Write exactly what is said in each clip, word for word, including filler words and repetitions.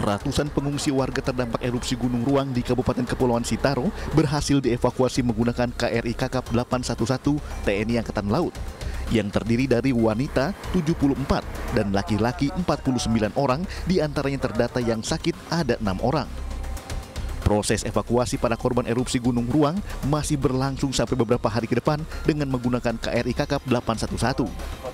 Ratusan pengungsi warga terdampak erupsi Gunung Ruang di Kabupaten Kepulauan Sitaro berhasil dievakuasi menggunakan K R I Kakap delapan satu satu T N I Angkatan Laut yang terdiri dari wanita tujuh puluh empat dan laki-laki empat puluh sembilan orang, diantaranya terdata yang sakit ada enam orang. Proses evakuasi para korban erupsi Gunung Ruang masih berlangsung sampai beberapa hari ke depan dengan menggunakan K R I Kakap delapan satu satu.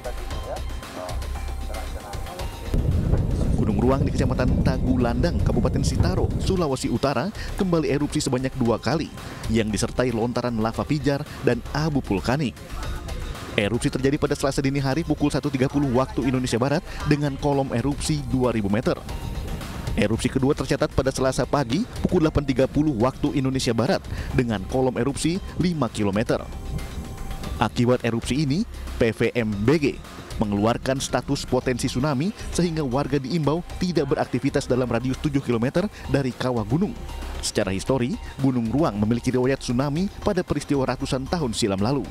Gunung Ruang di Kecamatan Tagulandang, Kabupaten Sitaro, Sulawesi Utara kembali erupsi sebanyak dua kali yang disertai lontaran lava pijar dan abu vulkanik. Erupsi terjadi pada Selasa dini hari pukul satu tiga puluh waktu Indonesia Barat dengan kolom erupsi dua ribu meter. Erupsi kedua tercatat pada Selasa pagi pukul delapan tiga puluh waktu Indonesia Barat dengan kolom erupsi lima kilometer. Akibat erupsi ini, P V M B G mengeluarkan status potensi tsunami sehingga warga diimbau tidak beraktivitas dalam radius tujuh kilometer dari kawah gunung. Secara histori, Gunung Ruang memiliki riwayat tsunami pada peristiwa ratusan tahun silam lalu.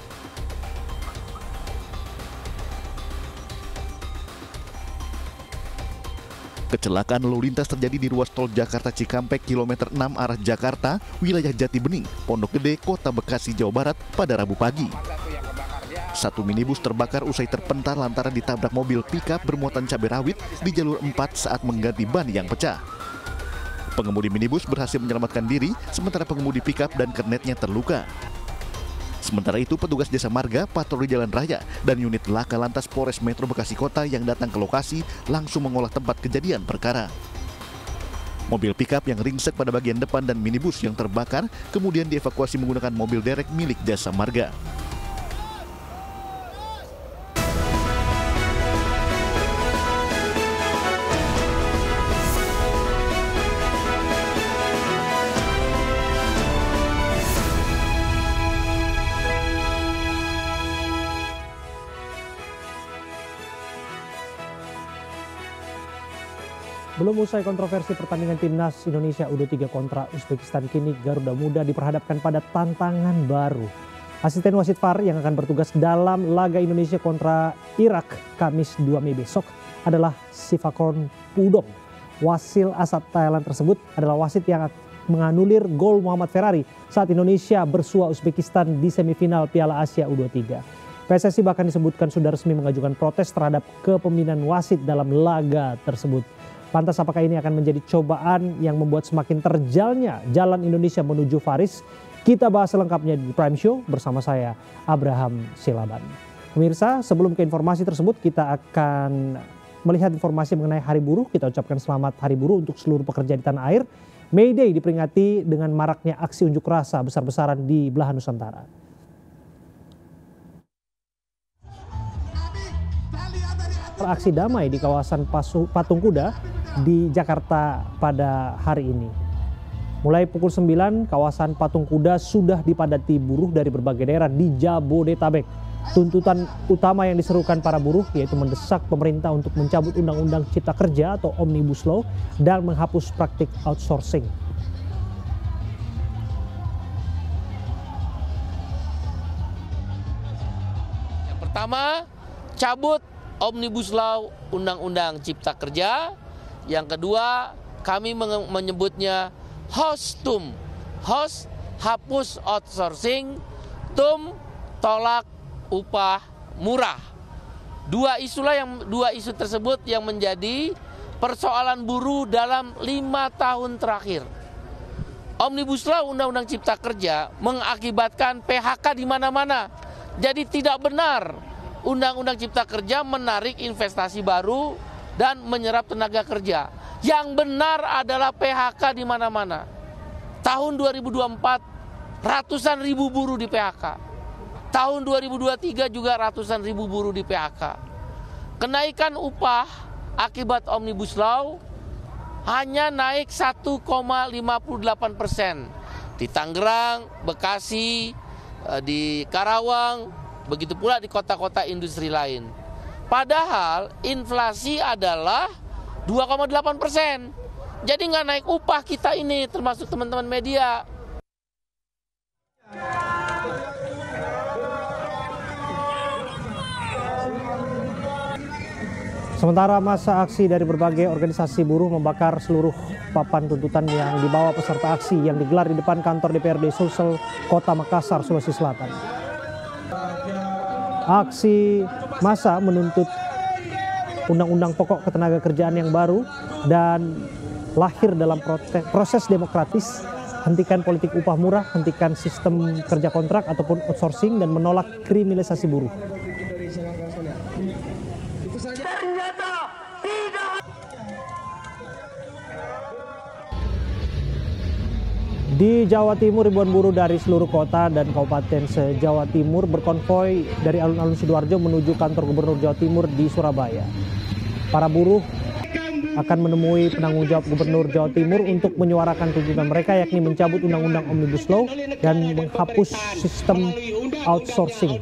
Kecelakaan lalu lintas terjadi di ruas tol Jakarta Cikampek kilometer enam arah Jakarta, wilayah Jati Bening, Pondok Gede, Kota Bekasi, Jawa Barat pada Rabu pagi. Satu minibus terbakar usai terpental lantaran ditabrak mobil pickup bermuatan cabai rawit di jalur empat saat mengganti ban yang pecah. Pengemudi minibus berhasil menyelamatkan diri, sementara pengemudi pickup dan kernetnya terluka. Sementara itu, petugas Jasa Marga, patroli jalan raya, dan unit Laka Lantas Polres Metro Bekasi Kota yang datang ke lokasi langsung mengolah tempat kejadian perkara. Mobil pickup yang ringsek pada bagian depan dan minibus yang terbakar kemudian dievakuasi menggunakan mobil derek milik Jasa Marga. Belum usai kontroversi pertandingan timnas Indonesia U dua puluh tiga kontra Uzbekistan, kini Garuda Muda diperhadapkan pada tantangan baru. Asisten wasit V A R yang akan bertugas dalam laga Indonesia kontra Irak Kamis dua Mei besok adalah Sivakon Pudong. Wasil asal Thailand tersebut adalah wasit yang menganulir gol Muhammad Ferrari saat Indonesia bersua Uzbekistan di semifinal Piala Asia U dua puluh tiga. P S S I bahkan disebutkan sudah resmi mengajukan protes terhadap kepemimpinan wasit dalam laga tersebut. Lantas apakah ini akan menjadi cobaan yang membuat semakin terjalnya jalan Indonesia menuju Faris? Kita bahas selengkapnya di Prime Show bersama saya, Abraham Silaban. Pemirsa, sebelum ke informasi tersebut kita akan melihat informasi mengenai Hari Buruh. Kita ucapkan selamat Hari Buruh untuk seluruh pekerja di tanah air. May Day diperingati dengan maraknya aksi unjuk rasa besar-besaran di belahan Nusantara. Aksi damai di kawasan Pasu, Patung Kuda di Jakarta pada hari ini. Mulai pukul sembilan, kawasan Patung Kuda sudah dipadati buruh dari berbagai daerah di Jabodetabek. Tuntutan utama yang diserukan para buruh yaitu mendesak pemerintah untuk mencabut Undang-Undang Cipta Kerja atau Omnibus Law dan menghapus praktik outsourcing. Yang pertama, cabut Omnibus Law Undang-Undang Cipta Kerja. Yang kedua, kami menyebutnya HOS-TUM. HOS, hapus outsourcing. TUM, tolak upah murah. Dua isulah yang dua isu tersebut yang menjadi persoalan buruh dalam lima tahun terakhir. Omnibus Law Undang-Undang Cipta Kerja mengakibatkan P H K di mana-mana. Jadi tidak benar Undang-Undang Cipta Kerja menarik investasi baru dan menyerap tenaga kerja. Yang benar adalah P H K di mana-mana. Tahun dua ribu dua puluh empat ratusan ribu buruh di P H K. Tahun dua ribu dua puluh tiga juga ratusan ribu buruh di P H K. Kenaikan upah akibat Omnibus Law hanya naik satu koma lima delapan persen. Di Tangerang, Bekasi, di Karawang, begitu pula di kota-kota industri lain. Padahal inflasi adalah dua koma delapan persen. Jadi nggak naik upah kita ini, termasuk teman-teman media. Sementara masa aksi dari berbagai organisasi buruh membakar seluruh papan tuntutan yang dibawa peserta aksi yang digelar di depan kantor D P R D Sulsel, Kota Makassar, Sulawesi Selatan. Aksi massa menuntut Undang-Undang Pokok Ketenagakerjaan yang baru dan lahir dalam proses demokratis, hentikan politik upah murah, hentikan sistem kerja kontrak ataupun outsourcing, dan menolak kriminalisasi buruh. Di Jawa Timur, ribuan buruh dari seluruh kota dan kabupaten se-Jawa Timur berkonvoi dari alun-alun Sidoarjo menuju kantor Gubernur Jawa Timur di Surabaya. Para buruh akan menemui penanggung jawab Gubernur Jawa Timur untuk menyuarakan tuntutan mereka, yakni mencabut Undang-Undang Omnibus Law dan menghapus sistem outsourcing.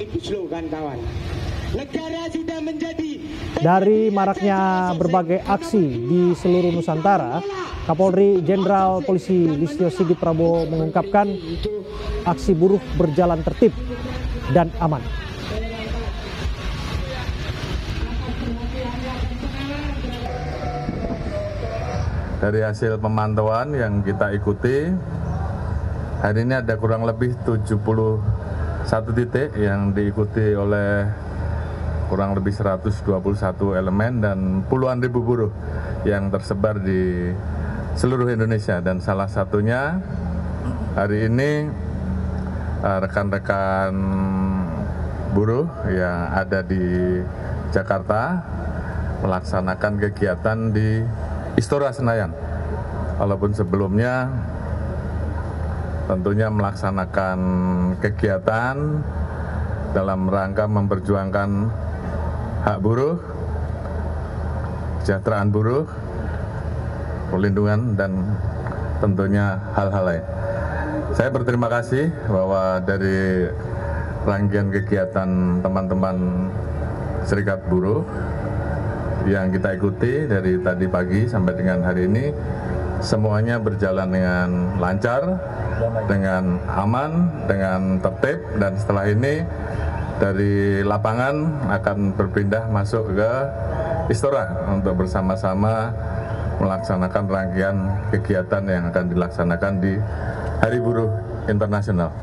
Dari maraknya berbagai aksi di seluruh Nusantara, Kapolri Jenderal Polisi Listio Sigit Prabowo mengungkapkan aksi buruh berjalan tertib dan aman. Dari hasil pemantauan yang kita ikuti, hari ini ada kurang lebih tujuh puluh satu titik yang diikuti oleh kurang lebih seratus dua puluh satu elemen dan puluhan ribu buruh yang tersebar di seluruh Indonesia. Dan salah satunya hari ini rekan-rekan buruh yang ada di Jakarta melaksanakan kegiatan di Istora Senayan. Walaupun sebelumnya tentunya melaksanakan kegiatan dalam rangka memperjuangkan hak buruh, kesejahteraan buruh, perlindungan, dan tentunya hal-hal lain. Saya berterima kasih bahwa dari rangkaian kegiatan teman-teman Serikat Buruh yang kita ikuti dari tadi pagi sampai dengan hari ini, semuanya berjalan dengan lancar, dengan aman, dengan tertib, dan setelah ini dari lapangan akan berpindah masuk ke Istora untuk bersama-sama melaksanakan rangkaian kegiatan yang akan dilaksanakan di Hari Buruh Internasional.